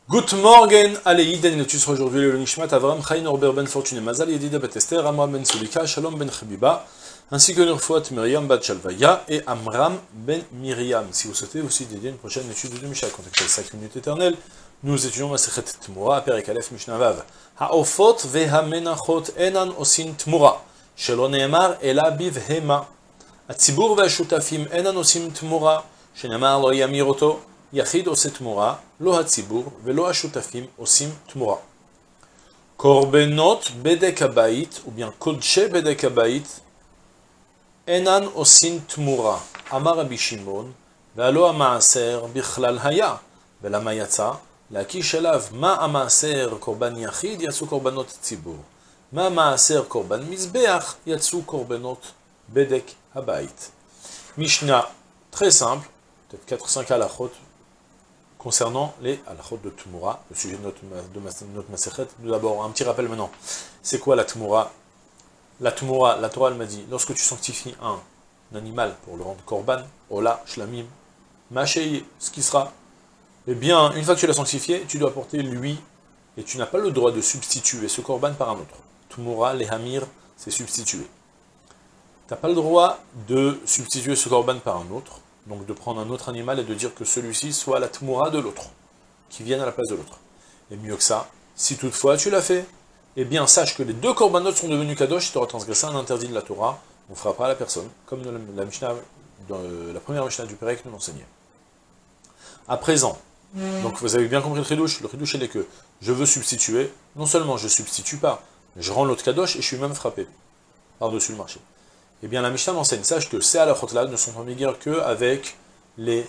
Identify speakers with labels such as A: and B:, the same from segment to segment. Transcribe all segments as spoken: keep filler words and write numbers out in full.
A: Good morning, allez, Iden, nous étudions aujourd'hui le Nishmat Avram Chaim Norbert ben Fortuné Mazal Yedida bat Esther, Amram ben Sulika, Shalom ben Chabiba, ainsi que Nurfouat Miriam bat Shalvaya et Amram ben Miriam. Si vous souhaitez aussi dédier une prochaine étude du Mishnah, contactez les cinq minutes éternelles, nous étudions Masechet Tmura, Perek Aleph Mishnah Vav. Ha'ofot ve'hamenachot enan osin tmura, shelo ne'emar ela bivhema. Hatzibur ve'ashutafim enan osim tmura, shene'emar lo yamir oto. Yachid ose tmura, lo hatzibur, velo hashutafim osim tmura. Korbenot bedek habayit, ou bien kodshe bedek habayit, enan osin tmura. Amar Rabbi Shimon, ve'alo hamaaser bichlal haya, velama yatsa, להקיש אליו מה המעשר קורבן יחיד יצאו קורבנות ציבור, מה המעשר קורבן מזבח יצאו קורבנות בדק הבית. Mishnah très simple, peut-être quatre cinq halachot concernant les halachot de Tmura, le sujet de notre, de notre Masechet. D'abord, un petit rappel maintenant. C'est quoi la Tmura? La Tmura, la Torah elle m'a dit, lorsque tu sanctifies un, un animal pour le rendre korban, ola, shlamim, machei, ce qui sera, eh bien, une fois que tu l'as sanctifié, tu dois apporter lui, et tu n'as pas le droit de substituer ce korban par un autre. Tmura, les hamir, c'est substituer. Tu n'as pas le droit de substituer ce korban par un autre, donc de prendre un autre animal et de dire que celui-ci soit la tmura de l'autre, qui vienne à la place de l'autre. Et mieux que ça, si toutefois tu l'as fait, eh bien sache que les deux korbanot sont devenus kadosh, si tu auras transgressé un interdit de la Torah, on ne fera pas à la personne, comme la, la, Mishnah, dans la première Mishnah du Perek nous l'enseignait. À présent, donc vous avez bien compris le chidouche, le chidouche est que je veux substituer, non seulement je ne substitue pas, mais je rends l'autre kadosh et je suis même frappé par-dessus le marché. Eh bien la Mishnah m'enseigne, sache que ces halachot-là ne sont en vigueur qu'avec les,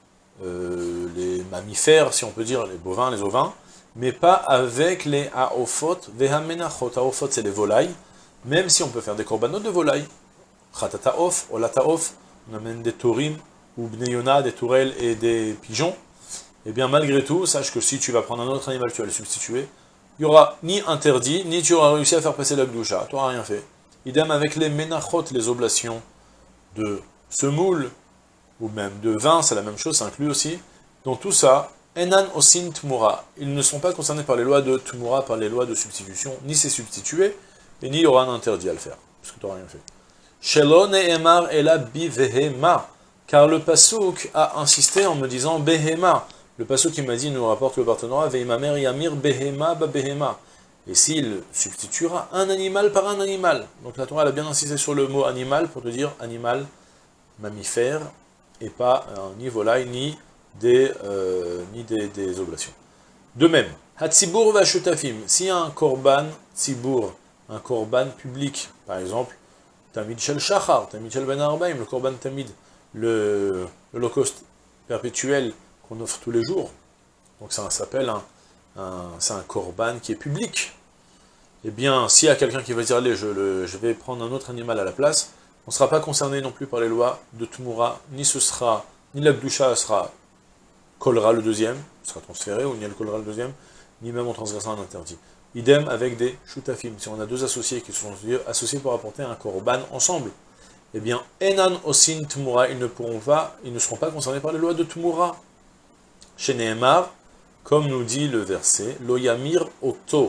A: euh, les mammifères, si on peut dire, les bovins, les ovins, mais pas avec les haofot, vehamenachot. Haofot c'est les volailles, même si on peut faire des korbanot de volailles. Chatataof, olataof, on amène des taurim, ou bneyona, des tourelles et des pigeons. Eh bien, malgré tout, sache que si tu vas prendre un autre animal, tu vas le substituer, il n'y aura ni interdit, ni tu auras réussi à faire passer la gdoucha, tu n'auras rien fait. Idem avec les menachot, les oblations de semoule, ou même de vin, c'est la même chose, ça inclut aussi. Donc tout ça, enan osin tmura, ils ne sont pas concernés par les lois de tmura, par les lois de substitution, ni c'est substitué, et ni il y aura un interdit à le faire, parce que tu n'auras rien fait. Shelo ne'emar ela bivehema, car le pasuk a insisté en me disant behema. Le pasuk qui m'a dit, nous rapporte le Bartanora, Veimamer Yamir Behema Ba Behema. Et s'il substituera un animal par un animal. Donc la Torah elle a bien insisté sur le mot animal pour te dire animal, mammifère, et pas euh, ni volaille, ni des, euh, ni des, des oblations. De même, Hatzibur va shutafim. Si un korban tzibur, un korban public, par exemple, Tamid Shel Shachar, Tamid Shel Ben Arbaim, le korban Tamid, le l'holocauste perpétuel, qu'on offre tous les jours, donc ça s'appelle un, un, c'est un korban qui est public. Eh bien, s'il y a quelqu'un qui va dire, allez, je, le, je vais prendre un autre animal à la place, on ne sera pas concerné non plus par les lois de Tmura, ni ce sera, ni la Gdusha sera, collera le deuxième, sera transféré, ou ni elle collera le deuxième, ni même on transgressera un interdit. Idem avec des shutafim, si on a deux associés qui sont associés pour apporter un korban ensemble, eh bien, enan osin Tmura, ils ne pourront pas, ils ne seront pas concernés par les lois de Tmura. Chez Nehemar, comme nous dit le verset, Lo yamir oto,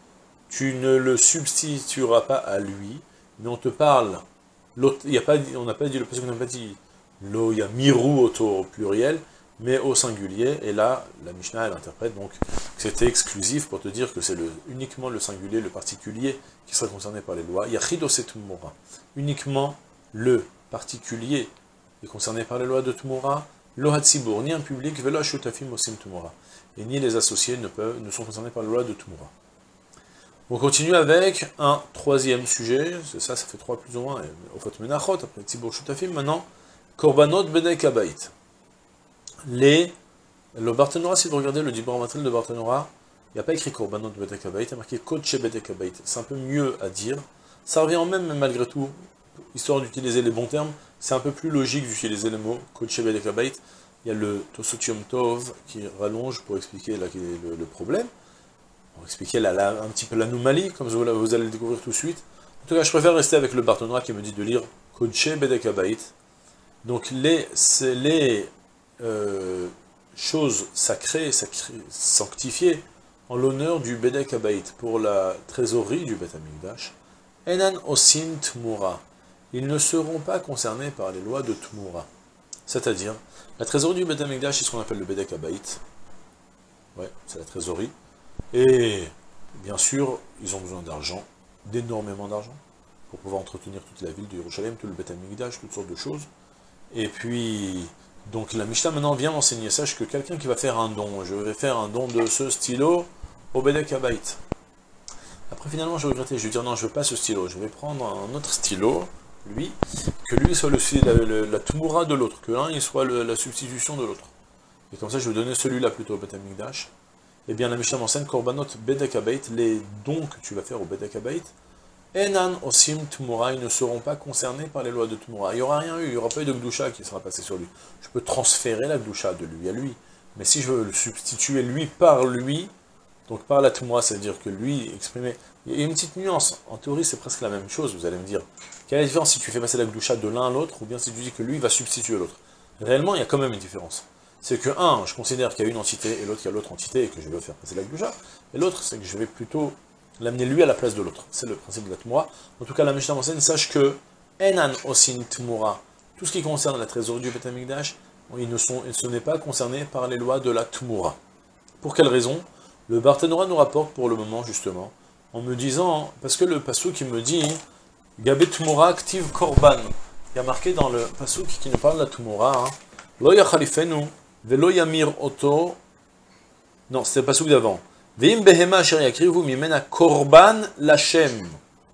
A: tu ne le substitueras pas à lui, mais on te parle, y a pas, on n'a pas dit, parce qu'on n'a pas dit Lo yamiru oto au pluriel, mais au singulier, et là, la Mishnah, elle interprète donc que c'était exclusif pour te dire que c'est le, uniquement le singulier, le particulier, qui sera concerné par les lois. Yachid ose tmura, uniquement le particulier est concerné par les lois de Tmura, Lo hatzibur, ni un public, velo hashutafim osim tmura. Et ni les associés ne, peuvent, ne sont concernés par la loi de Tmura. On continue avec un troisième sujet, c'est ça, ça fait trois plus ou moins, Ofot menachot, après tzibur shutafim, maintenant, korbanot bedek habayit. Les, le Bartanora, si vous regardez le Dibor Matril de Bartanora, il n'y a pas écrit korbanot bedek habayit, il y a marqué kodshe bedek habayit. C'est un peu mieux à dire, ça revient même, mais malgré tout, histoire d'utiliser les bons termes, c'est un peu plus logique d'utiliser les mots Kodshe Bedek Habayit. Il y a le Tosotium Tov qui rallonge pour expliquer la, le, le problème, pour expliquer la, la, un petit peu l'anomalie, comme vous, vous allez le découvrir tout de suite. En tout cas, je préfère rester avec le Bartanora qui me dit de lire Kodshe Bedek Habayit. Donc les, les euh, chose sacrée, sacrée sanctifiée, en l'honneur du Bedek Habayit, pour la trésorerie du Bet Amikdash, Enan Osim Tmura. Ils ne seront pas concernés par les lois de Tmura. C'est-à-dire, la trésorerie du Bet Amikdash, c'est ce qu'on appelle le Bedek Habayit. Ouais, c'est la trésorerie. Et bien sûr, ils ont besoin d'argent, d'énormément d'argent, pour pouvoir entretenir toute la ville de Yerushalayim, tout le Bet Amikdash, toutes sortes de choses. Et puis, donc la Mishnah maintenant vient m'enseigner, sache que quelqu'un qui va faire un don, je vais faire un don de ce stylo au Bedek Habayit. Après finalement je regrettais, je vais dire non, je veux pas ce stylo, je vais prendre un autre stylo, lui, que lui soit le, la, la, la Tmura de l'autre, que l'un il soit le, la substitution de l'autre. Et comme ça je vais donner celui-là plutôt au Bet Amikdash. Et bien la Mishnah m'enseigne, Korbanot Bedek Habayit, les dons que tu vas faire au Bedek Habayit, Enan Osim Tmura, ils ne seront pas concernés par les lois de Tmura. Il n'y aura rien eu, il n'y aura pas eu de Gdusha qui sera passé sur lui. Je peux transférer la Gdusha de lui à lui, mais si je veux le substituer lui par lui, donc par la Tmura, c'est-à-dire que lui exprimer... Il y a une petite nuance, en théorie c'est presque la même chose, vous allez me dire. Quelle est la différence si tu fais passer la Gdusha de l'un à l'autre, ou bien si tu dis que lui va substituer l'autre? Réellement, il y a quand même une différence. C'est que, un, je considère qu'il y a une entité, et l'autre, il y a l'autre entité, et que je vais faire passer la Gdusha, et l'autre, c'est que je vais plutôt l'amener lui à la place de l'autre. C'est le principe de la Tmura. En tout cas, la Mishnah m'enseigne, sache que Enan Osin Tmura, tout ce qui concerne la trésorerie du Bet Amikdash, ils ne sont, ce n'est pas concerné par les lois de la Tmura. Pour quelle raison? Le Barthénora nous rapporte pour le moment, justement, en me disant, parce que le passouk qui me dit, Gabet Tmura Aktiv Korban, il y a marqué dans le passouk qui nous parle de la Tmura, Lo Yachalifenu, Velo Yamir Oto, non, c'était le passouk d'avant. Veim behema asher yakrivu mimena korban lachem.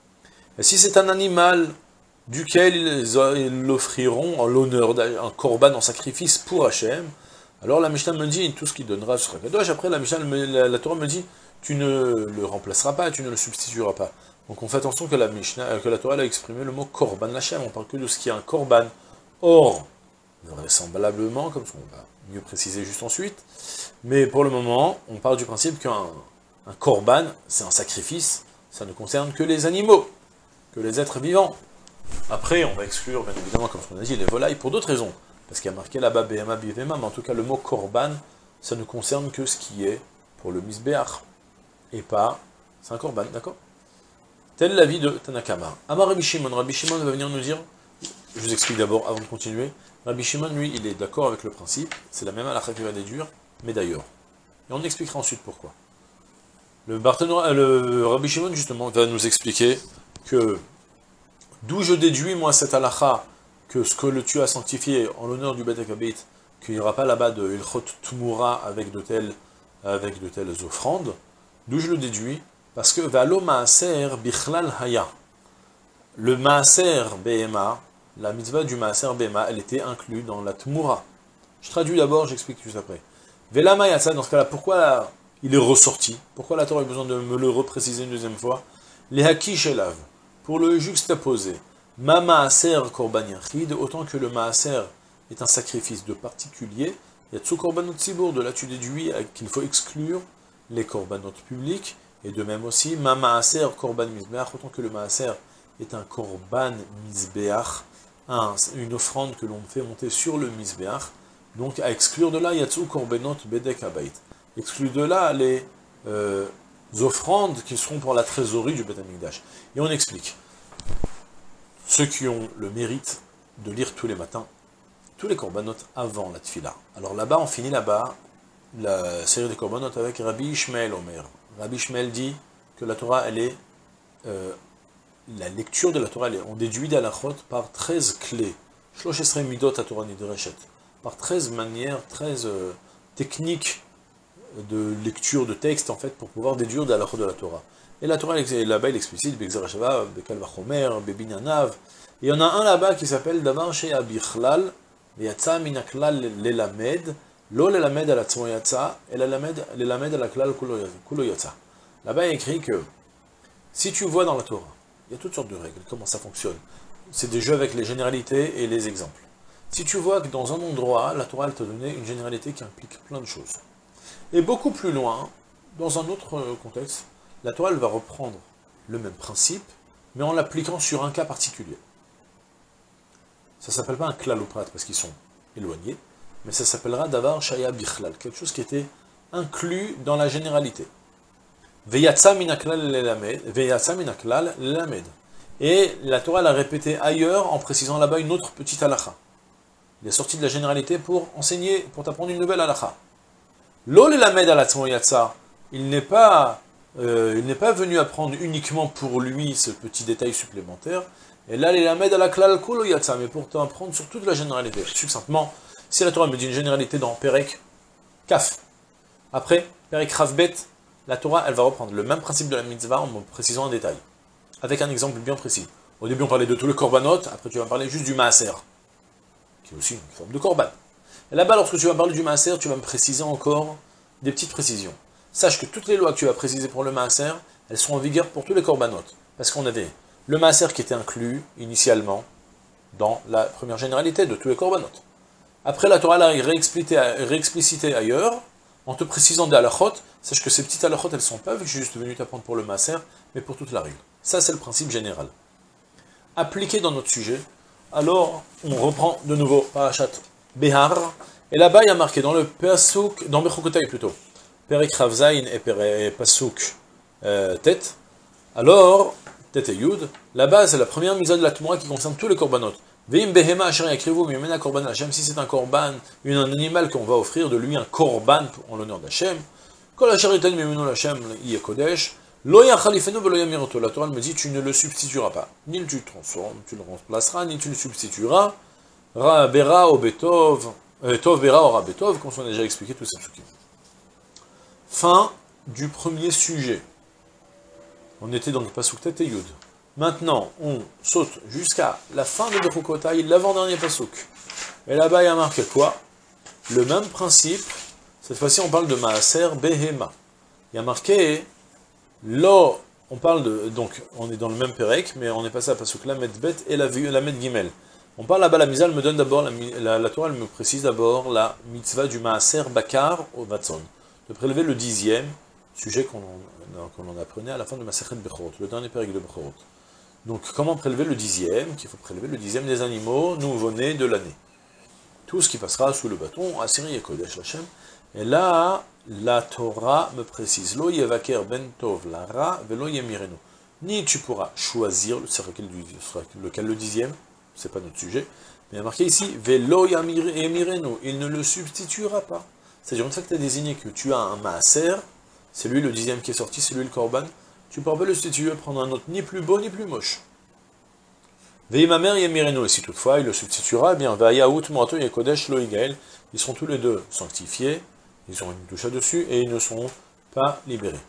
A: Et si c'est un animal duquel ils l'offriront en l'honneur d'un korban en sacrifice pour Hachem, alors la Mishnah me dit tout ce qu'il donnera sera kadosh. Après la Mishnah, la, la Torah me dit tu ne le remplaceras pas, tu ne le substitueras pas. Donc on fait attention que la Mishnah, que la Torah a exprimé le mot korban lachem. On parle que de ce qui est un korban. Or, vraisemblablement, comme on va mieux préciser juste ensuite. Mais pour le moment, on parle du principe qu'un un korban, c'est un sacrifice, ça ne concerne que les animaux, que les êtres vivants. Après, on va exclure, bien évidemment, comme on a dit, les volailles pour d'autres raisons. Parce qu'il y a marqué là-bas B M A, B V M A, mais en tout cas, le mot korban, ça ne concerne que ce qui est pour le misbéach. Et pas, c'est un korban, d'accord? Telle la vie de Tanakama. Amar Rabbi Shimon, Rabbi Shimon va venir nous dire, je vous explique d'abord avant de continuer, Rabbi Shimon, lui, il est d'accord avec le principe, c'est la même halakha qui va déduire, mais d'ailleurs. Et on expliquera ensuite pourquoi. Le, le Rabbi Shimon, justement, va nous expliquer que d'où je déduis, moi, cette halakha, que ce que le tu as sanctifié en l'honneur du Bedek Habayit, qu'il n'y aura pas là-bas de Ilchot Tmura avec de telles, avec de telles offrandes, d'où je le déduis, parce que Valo Maaser Bichlal Haya, le Maaser Behema, la mitzvah du Maaser Behema, elle était inclue dans la Tmura. Je traduis d'abord, j'explique juste après. Velama Yatsa, dans ce cas-là, pourquoi il est ressorti? Pourquoi la Torah a besoin de me le repréciser une deuxième fois? Les Hakish Elav, pour le juxtaposer. Ma Maaser Korban Yachid, autant que le Maaser est un sacrifice de particulier, Yatsu Korbanot Tzibour, de là tu déduis qu'il faut exclure les Korbanot publics, et de même aussi, Ma Maaser Korban Mizbeach, autant que le Maaser est un Korban Mizbeach, un, une offrande que l'on fait monter sur le Mizbeach, donc à exclure de là, Yatsu Korbanot Bedek Habayit. Exclure de là les euh, offrandes qui seront pour la trésorerie du Bet Amikdash. Et on explique. Ceux qui ont le mérite de lire tous les matins, tous les korbanot avant la tfila. Alors là-bas, on finit là-bas la série des korbanot avec Rabbi Ishmael Omer. Rabbi Ishmael dit que la Torah, elle est, euh, la lecture de la Torah, elle est, on déduit d'Alachot par treize clés. Shlosh Esrei Midot Torah Nidreshet. Par treize manières, treize euh, techniques de lecture de texte, en fait, pour pouvoir déduire d'Alachot de la Torah. Et la Torah, là-bas, il explicite, Bekzar Hashava, Bekal Vachomer, Bebinanav. Et il y en a un là-bas qui s'appelle Davar Shea Bichlal, Yatsa Minaklal Lelamed, Lo Lelamed al Atzmo Yatsa, et Lelamed al Aklal Kulo Yatsa. Là-bas, il écrit que si tu vois dans la Torah, il y a toutes sortes de règles, comment ça fonctionne. C'est des jeux avec les généralités et les exemples. Si tu vois que dans un endroit, la Torah, elle t'a donné une généralité qui implique plein de choses. Et beaucoup plus loin, dans un autre contexte, la Torah, elle va reprendre le même principe, mais en l'appliquant sur un cas particulier. Ça ne s'appelle pas un klal ou prat parce qu'ils sont éloignés, mais ça s'appellera Davar Shaya Bichlal, quelque chose qui était inclus dans la généralité. Veyatsa minaklal lelamed, Veyatsa minaklal lelamed. Et la Torah l'a répété ailleurs en précisant là-bas une autre petite halakha. Il est sorti de la généralité pour enseigner, pour t'apprendre une nouvelle halakha. Lo lelamed alatzmo yatsa, il n'est pas, euh, il n'est pas venu apprendre uniquement pour lui ce petit détail supplémentaire. Et là, lelamed alaklal kulo yatsa, mais pour t'apprendre sur toute la généralité. Succinctement, si la Torah me dit une généralité dans Perek Kaf, après Perek Ravbet, la Torah, elle va reprendre le même principe de la mitzvah en me précisant un détail. Avec un exemple bien précis. Au début, on parlait de tous les korbanot, après tu vas parler juste du maaser, qui est aussi une forme de korban. Et là-bas, lorsque tu vas parler du maaser, tu vas me préciser encore des petites précisions. Sache que toutes les lois que tu vas préciser pour le maaser, elles sont en vigueur pour tous les korbanot. Parce qu'on avait le maaser qui était inclus initialement dans la première généralité de tous les korbanot. Après, la Torah l'a réexplicité ailleurs, en te précisant des halachot. Sache que ces petites halachot, elles ne sont pas juste venues t'apprendre pour le maaser, mais pour toute la règle. Ça, c'est le principe général. Appliqué dans notre sujet, alors on reprend de nouveau Parashat Behar, et là-bas il y a marqué dans le Pasuk, dans Bechukotai plutôt, Perek Ravzain et Perek Pasuk euh, Tet, alors, Tet et Yud, là-bas c'est la première mise de la Tmoura qui concerne tous les korbanot. Veim Behema Asher Yakrivu Mimena Korban Hashem, si c'est un korban, un animal qu'on va offrir de lui, un korban en l'honneur d'Hashem, Kol Asher Yitan Mimenu Hashem Yeh Kodesh, la Torah me dit, tu ne le substitueras pas. Ni tu le transformes, tu le remplaceras, ni tu le substitueras. Ra Bera o Betov, Tov Bera ora Betov, comme on a déjà expliqué tous ces trucs. Fin du premier sujet. On était dans le Pasuk Tet et Yud. Maintenant, on saute jusqu'à la fin de Bechukotai, l'avant-dernier Pasuk. Et là-bas, il y a marqué quoi? Le même principe. Cette fois-ci, on parle de Maaser Behema. Il y a marqué... Là, on parle de, donc, on est dans le même Perek, mais on est passé à Pasuk Lamed Bet et la Lamed Gimel. On parle là-bas, la Misa, elle me donne d'abord, la, la, la Torah, elle me précise d'abord la mitzvah du Maaser Bakar au Vatson, de prélever le dixième, sujet qu'on qu'on en apprenait à la fin de Masechet Bechorot, le dernier Perek de Bechorot. Donc, comment prélever le dixième? Qu'il faut prélever le dixième des animaux nouveau-nés de l'année. Tout ce qui passera sous le bâton, Asiri et Kodesh Lachem. Et là, la Torah me précise, Lo yevaker ben tov lara velo yemirenu. Ni tu pourras choisir, ce sera lequel le dixième, c'est pas notre sujet, mais il y a marqué ici, velo yemirenu, il ne le substituera pas. C'est-à-dire, une fois que tu as désigné que tu as un maaser, c'est lui le dixième qui est sorti, c'est lui le korban, tu ne pourras pas le substituer, prendre un autre ni plus beau ni plus moche. Veimamer yemirenu, et si toutefois il le substituera, eh bien, vayaout moato yekodesh lo igael, ils seront tous les deux sanctifiés, ils ont une touche dessus et ils ne seront pas libérés.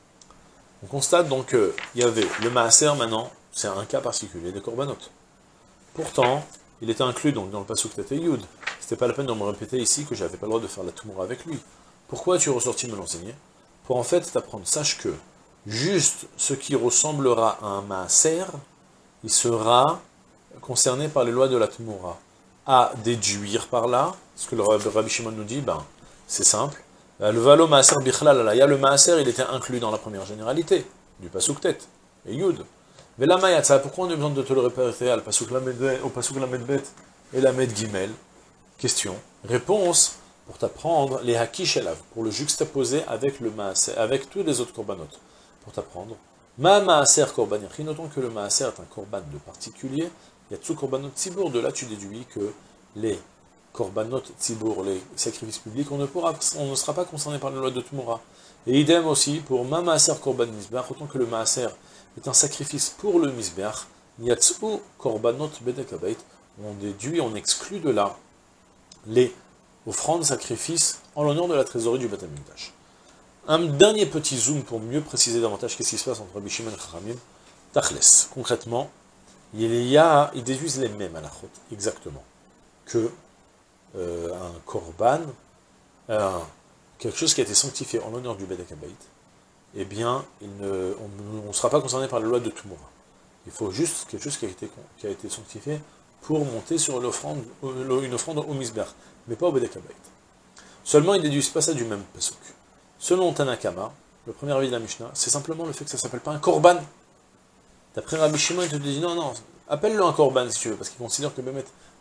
A: On constate donc qu'il y avait le maaser maintenant, c'est un cas particulier des korbanot. Pourtant, il était inclus donc dans le Pasuk Tet et Yud. C'était pas la peine de me répéter ici que j'avais pas le droit de faire la Tmoura avec lui. Pourquoi tu es ressorti me l'enseigner? Pour en fait t'apprendre, sache que juste ce qui ressemblera à un maaser, il sera concerné par les lois de la Tmoura. À déduire par là, ce que le Rabbi Shimon nous dit, ben, c'est simple. Le valo maaser bichlal, il y a le maaser, il était inclus dans la première généralité, du Pasuk Tet et Yud. Mais la mayatsa, pourquoi on a besoin de te le répéter au Pasuk Lamed Bet et Lamed Gimel? Question. Réponse, pour t'apprendre les hakish elav, pour le juxtaposer avec le maaser, avec tous les autres korbanot. Pour t'apprendre, ma maaser korban yachid, notons que le maaser est un korban de particulier, yatsu korbanot tzibur, de là tu déduis que les korbanot tzibur, les sacrifices publics, on ne, pourra, on ne sera pas concerné par la loi de Tmoura. Et idem aussi pour ma maaser korban misbeach, autant que le maaser est un sacrifice pour le misbeach, yatsu korbanot bedek habait, on déduit, on exclut de là les offrandes, sacrifices en l'honneur de la trésorerie du Beth Amikdash. Un dernier petit zoom pour mieux préciser davantage qu'est-ce qui se passe entre Rabbi Shimon et Chachamim. Tachles, concrètement, il y a, ils déduisent les mêmes halachot, exactement, que euh, un korban, euh, quelque chose qui a été sanctifié en l'honneur du Bedek Habayit, eh bien, il ne, on ne sera pas concerné par la loi de Tmoura. Il faut juste quelque chose qui a été, qui a été sanctifié pour monter sur l'offrande, une offrande au Misber, mais pas au Bedek Habayit. Seulement, ils ne déduisent pas ça du même pasuk. Selon Tanakama, le premier avis de la Mishnah, c'est simplement le fait que ça ne s'appelle pas un korban. D'après Rabbi Shimon, il te dit non, non, appelle-le un korban si tu veux, parce qu'il considère que Bémet,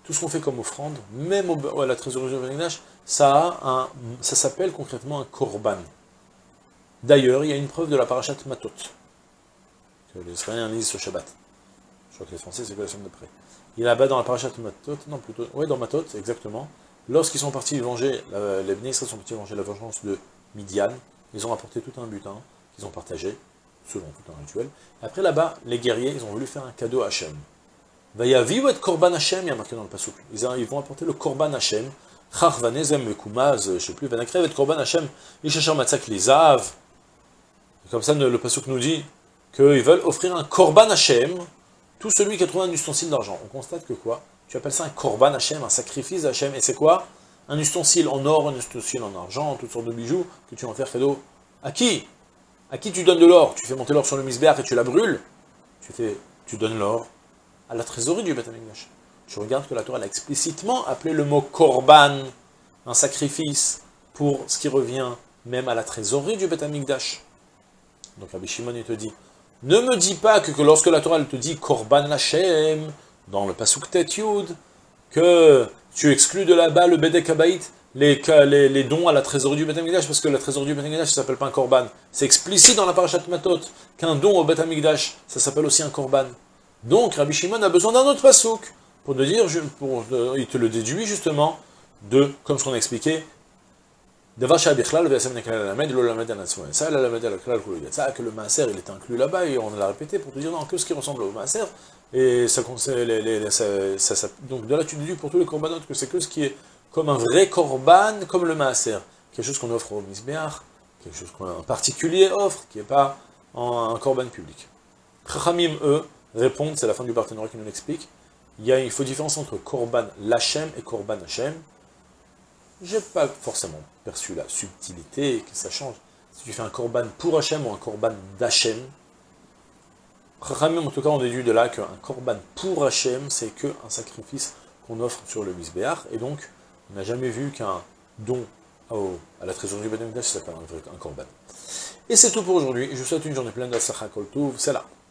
A: tout ce qu'on fait comme offrande, même au, à la trésorerie du Beth Amikdash, ça, a un, ça s'appelle concrètement un korban. D'ailleurs, il y a une preuve de la parashat Matot, que les Israéliens lisent ce Shabbat. Je crois que les Français, c'est que la semaine d'après. Il est là-bas dans la parashat Matot, non plutôt, oui, dans Matot, exactement. Lorsqu'ils sont partis venger, la, les Bnei Israël sont partis venger la vengeance de Midian, ils ont apporté tout un butin qu'ils ont partagé, selon tout un rituel. Après là-bas, les guerriers, ils ont voulu faire un cadeau à Hachem. Vayaviu et korban Hachem, il y a marqué dans le pasuk. Ils, ils vont apporter le korban Hachem. Chach vanezem mekumaz, je ne sais plus, vanakrev et korban Hachem, ishachar matzak lizav. Comme ça, le pasuk nous dit qu'ils veulent offrir un korban Hachem, tout celui qui a trouvé un ustensile d'argent. On constate que quoi? Tu appelles ça un korban Hachem, un sacrifice d'Hachem, et c'est quoi? Un ustensile en or, un ustensile en argent, toutes sortes de bijoux, que tu vas en faire cadeau. À qui? À qui tu donnes de l'or? Tu fais monter l'or sur le misbéach et tu la brûles? Tu, fais, tu donnes l'or à la trésorerie du Beth Amikdash. Je regarde que la Torah a explicitement appelé le mot korban, un sacrifice, pour ce qui revient même à la trésorerie du Beth Amikdash. Donc Rabbi Shimon il te dit, ne me dis pas que, que lorsque la Torah elle te dit korban Hashem, dans le pasuk Tet Yud, que tu exclus de là-bas le Bedek Habayit, les, les, les dons à la trésorerie du Beth Amikdash, parce que la trésorerie du Beth Amikdash, ça s'appelle pas un korban. C'est explicite dans la parashat Matot, qu'un don au Beth Amikdash, ça s'appelle aussi un korban. Donc Rabbi Shimon a besoin d'un autre pasuk, pour te dire, pour, il te le déduit justement, de, comme ce qu'on a expliqué, que le maaser il est inclus là-bas, et on l'a répété pour te dire non, que ce qui ressemble au maaser, et ça, les, les, ça, ça, ça, donc de là tu déduis pour tous les corbanotes que c'est que ce qui est comme un vrai korban, comme le maaser, quelque chose qu'on offre au misbéach, quelque chose qu'un particulier offre, qui n'est pas en, un korban public. Chachamim, eux, répondent, c'est la fin du partenariat qui nous l'explique, il, y a, il faut différence entre korban lachem et korban Hashem. J'ai pas forcément perçu la subtilité, que ça change. Si tu fais un korban pour Hachem ou un korban d'Hachem, en tout cas on déduit de là qu'un korban pour Hachem, c'est qu'un sacrifice qu'on offre sur le misbéach, et donc on n'a jamais vu qu'un don au, à la trésorerie du Beth Amikdash s'appelle un, un korban. Et c'est tout pour aujourd'hui, je vous souhaite une journée pleine de Sacha Kol Tov, c'est là.